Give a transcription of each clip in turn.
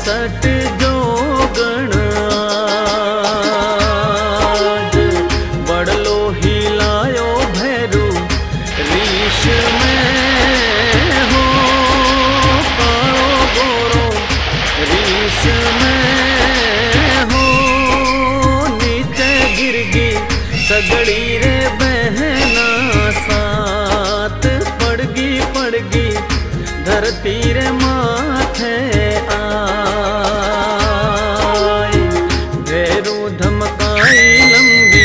सट जोगण आज बड़लो हिलायो भैरू रीश में हो कालो गोरो रीश में हो नीचे गिरगी सगड़ी रे बहना साथ पड़गी धरती रे माथे आए भैरू धमकाई लंबी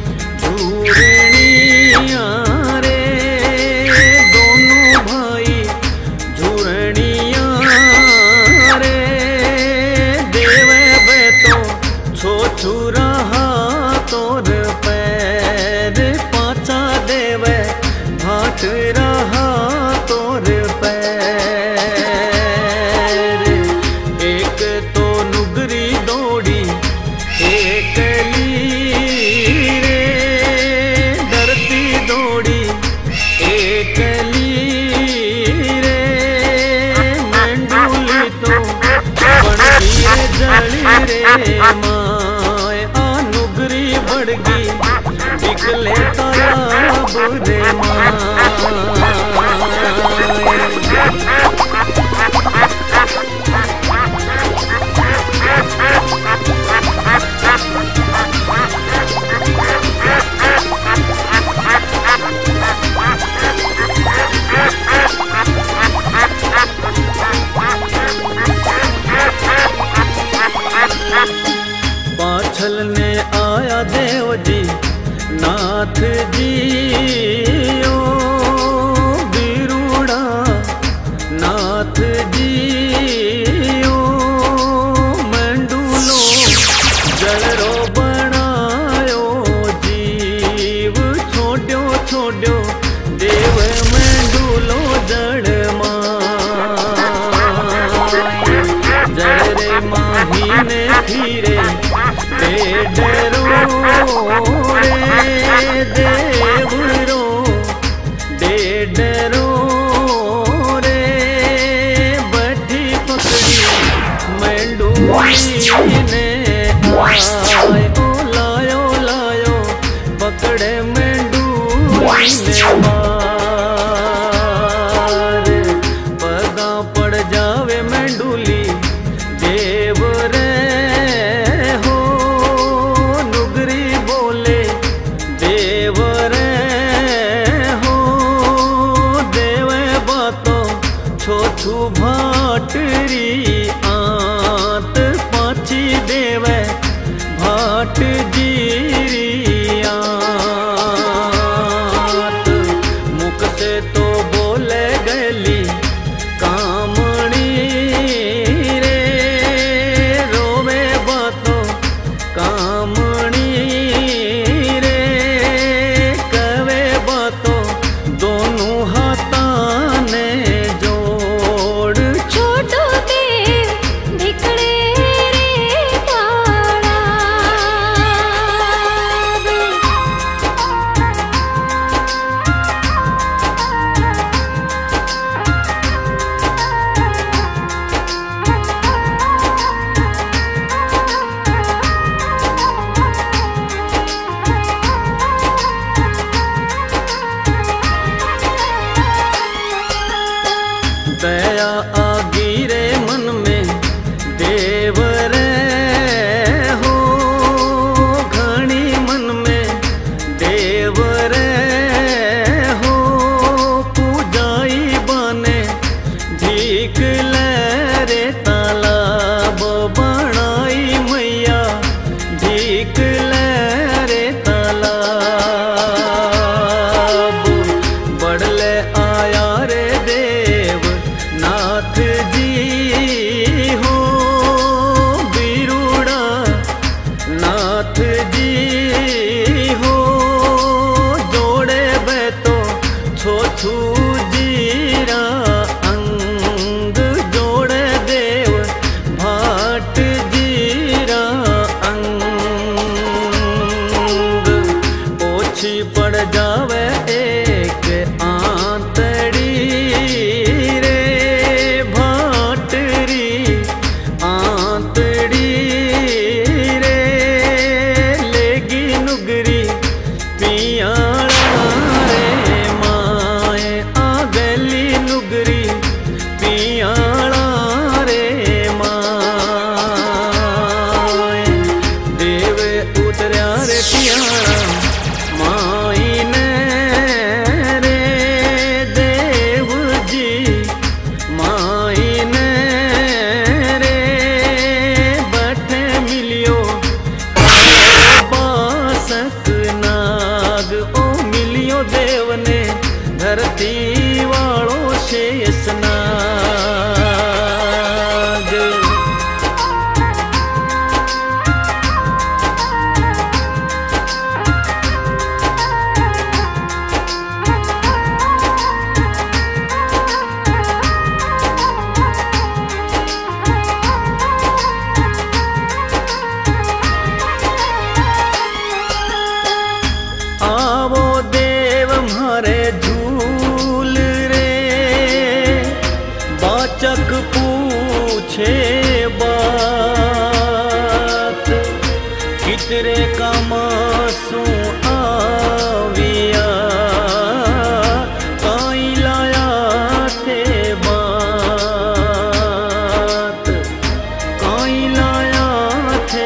झूरणिया रे दोनों भाई झूरणिया रे देवे बे तो छो छुरा तोर पैर पाचा देवे भाट रहा तोर पैर एक तो नुगरी दौड़ी एक ली रे डरती दौड़ी एक ली रे मंडूली तो बड़गी रे जली रे माय आ नुगरी बड़गी निकले तालाब रे माय पाछल ने आया देव जी नाथ जी ओ बिरूड़ा नाथ जी ओ मंडूलो जलरो बनायो जीव छोड्यो छोड्यो देव मंडूलो जड़ जड़ रे माही ने फिरे डरो रे देवरो डरो रे बड़ी पकड़ी मंडूली ने आए ओ लायो लायो पकड़े मंडूली ने मार पगा पड़ जावे मंडूली देव रे छो छू भाटरी आत पाची दे पूछे बात, कितरे का मासू आविया, काई लाया थे बात, काई लाया थे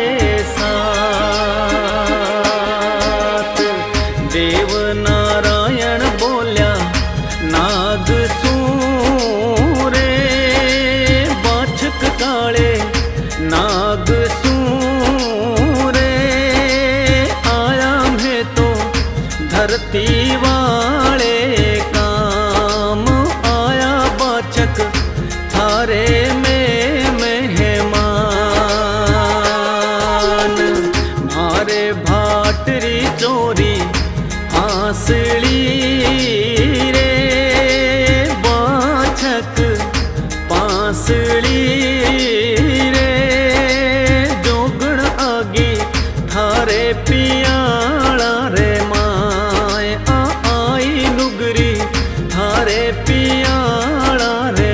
साथ। देवनारायण बोल्या नाग सूरे, बाछक काले नाग सूरे, आया मैं तो धरती वाले काम, आया बाछक थारे में मेहमान। मारे भाटरी चोरी हासली रे, बाछक पासली रे, जोगण आगी थारे पियाला रे माय, आई नुगरी थारे पियाला रे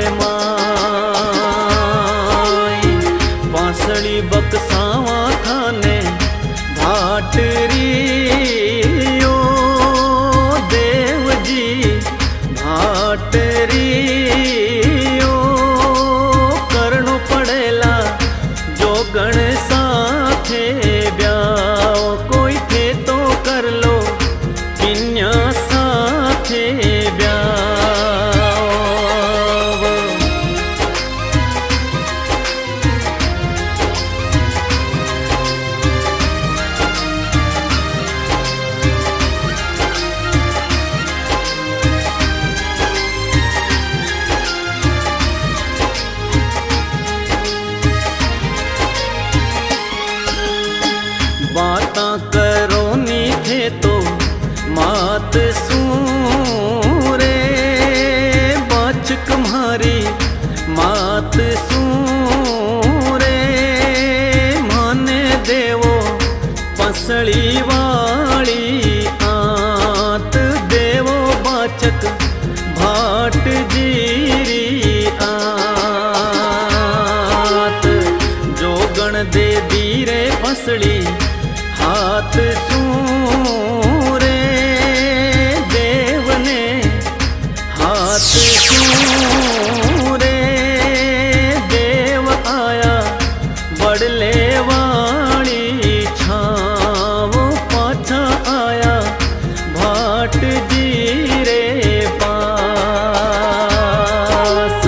माय। बांसली बक्सावा थाने भाटरी ओ देव जी, भाटरी ओ करनो पड़ेला जोगण साथे ब्याह, कोई थे तो कर लो किन्या साथे ब्याह। बातां करो नी थे तो मात सूरे, बाछक म्हारी मात सूरे, माने देवो पसली वाली आत, देवो बाछक भाट जीरी आत। जोगण दे दीरे पसली हाथ सूरे, देव ने हाथ सूरे, देव आया बड़ले वाली छाव, पाछा आया भाट जीरे पास।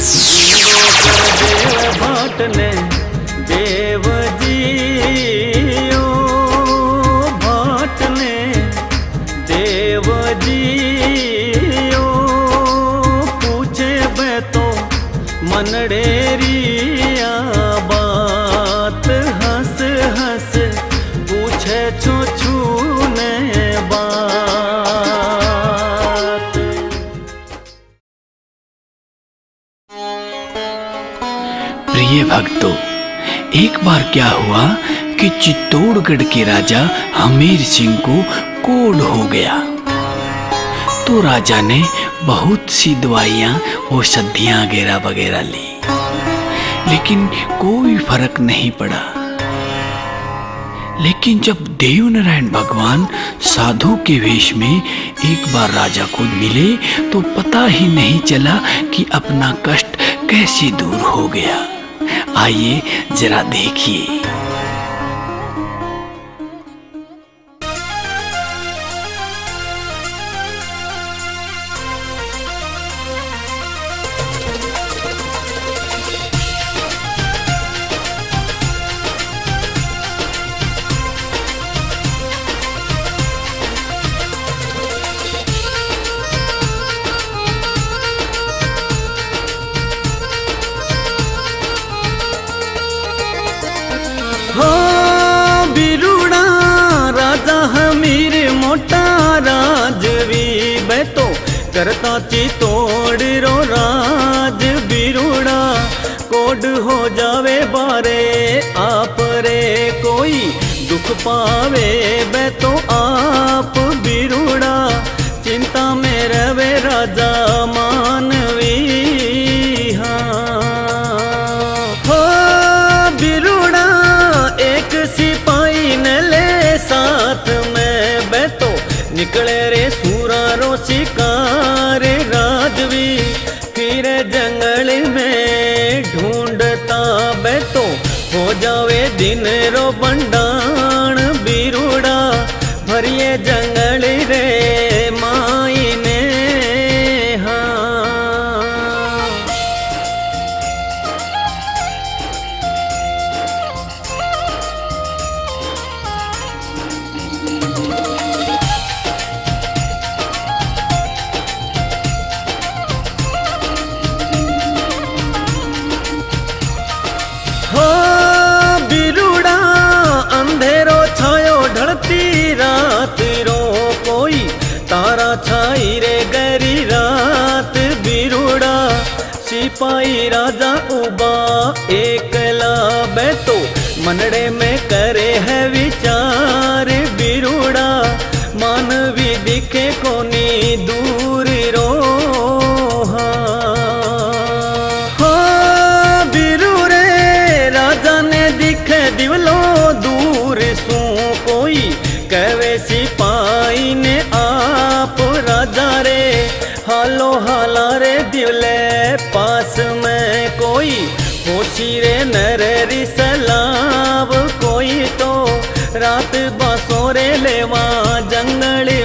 देव भाट ने देव जी ओ भाट ने देव जी ओ, पूछे बे तो मनडेरिया बात, हंस हंस पूछे छो छूने बात। प्रिय भक्तों, एक बार क्या हुआ कि चित्तौड़गढ़ के राजा हमीर सिंह को कोढ़ हो गया। तो राजा ने बहुत सी दवाइयाँ औषधियाँ वगैरह ली, लेकिन कोई फर्क नहीं पड़ा। लेकिन जब देवनारायण भगवान साधु के वेश में एक बार राजा को मिले तो पता ही नहीं चला कि अपना कष्ट कैसे दूर हो गया। आइए जरा देखिए। करता चित्तौड़ रो राज बिरुड़ा, कोड हो जावे बारे आप रे, कोई दुख पावे बे तो आप बिरुड़ा, चिंता में रवे राजा मानवी। हाँ निकले रे सूरा रो शिकार राजवी, फिर जंगल में ढूंढता बे तो हो जावे दिन रो बंडाण बिरुड़ा, भरिए जंगल रे माई ने रात रो कोई तारा छाई रे गरी रात बिरुड़ा, सिपाही राजा उबा एकला बैठो मनड़े में करे है विचार बिरुड़ा, मानवी दिखे कोनी दूर रो बिरुड़े राजा ने दिखे दिवलो दूर सू कोई कहवे सिपाही ने आप राजा रे, हालो हाला रे दिवले पास में कोई होशी रे नररी सलाब, कोई तो रात बसोरे लेवा जंगल